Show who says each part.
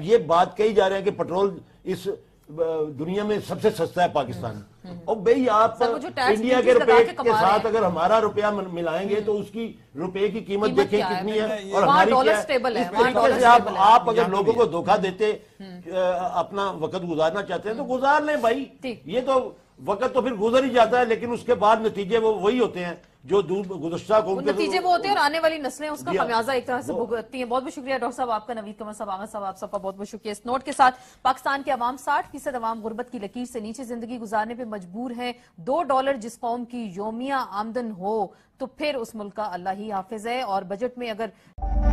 Speaker 1: ये बात कही जा रहे हैं कि पेट्रोल इस दुनिया में सबसे सस्ता है पाकिस्तान। और भाई आप इंडिया के रुपए के साथ अगर हमारा रुपया मिलाएंगे तो उसकी रुपए की कीमत देखें कितनी है और हमारी क्या है। इस तरीके से आप अगर लोगों को धोखा देते अपना वक्त गुजारना चाहते हैं तो गुजार लें भाई। ये तो वक्त तो फिर गुजर ही जाता है, लेकिन उसके बाद नतीजे वो वही होते हैं जो गुज़श्ता कौम के
Speaker 2: नतीजे वो होते हैं और आने वाली नस्लें उसका खमियाजा एक तरह से भुगतती हैं। बहुत बहुत शुक्रिया डॉक्टर साहब आपका, नवीद कमर साहब, आमिर साहब, आप सबका बहुत बहुत शुक्रिया। इस नोट के साथ पाकिस्तान के अवाम 60% अवाम गुर्बत की लकीर से नीचे जिंदगी गुजारने पर मजबूर हैं। $2 जिस कौम की योमिया आमदन हो तो फिर उस मुल्क का अल्लाह ही हाफिज है। और बजट में अगर